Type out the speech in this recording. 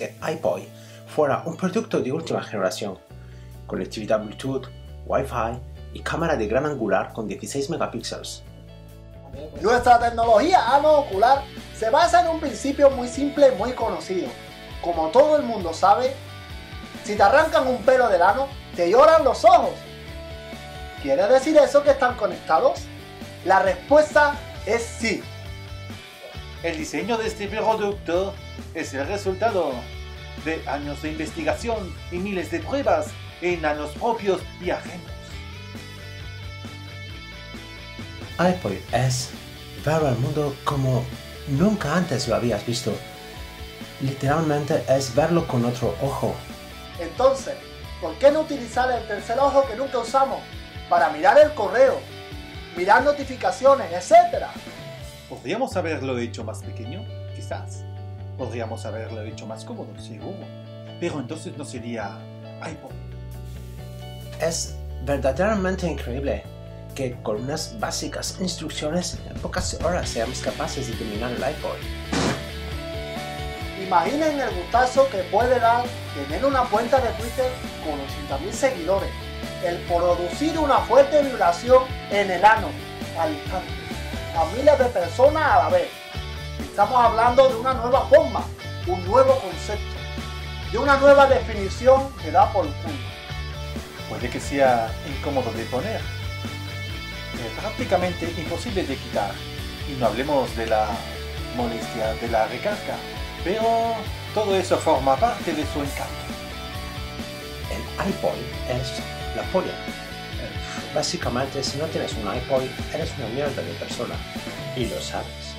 que iPod fuera un producto de última generación, conectividad Bluetooth, Wi-Fi y cámara de gran angular con 16 megapíxeles. Nuestra tecnología ano-ocular se basa en un principio muy simple y muy conocido. Como todo el mundo sabe, si te arrancan un pelo del ano, te lloran los ojos. ¿Quiere decir eso que están conectados? La respuesta es sí. El diseño de este producto es el resultado de años de investigación y miles de pruebas en anos propios y ajenos. iPod es ver el mundo como nunca antes lo habías visto. Literalmente es verlo con otro ojo. Entonces, ¿por qué no utilizar el tercer ojo que nunca usamos para mirar el correo, mirar notificaciones, etcétera? ¿Podríamos haberlo hecho más pequeño? Quizás. Podríamos haberlo hecho más cómodo, seguro. Pero entonces no sería iPod. Es verdaderamente increíble que con unas básicas instrucciones en pocas horas seamos capaces de dominar el iPod. Imaginen el gustazo que puede dar tener una cuenta de Twitter con 80.000 seguidores, el producir una fuerte vibración en el ano al instante, a miles de personas a la vez. Estamos hablando de una nueva forma, un nuevo concepto, de una nueva definición que da por culo. Puede que sea incómodo de poner, prácticamente imposible de quitar, y no hablemos de la molestia de la recarga, pero todo eso forma parte de su encanto. El iPod es la polla. Básicamente, si no tienes un iPod, eres una mierda de persona, y lo sabes.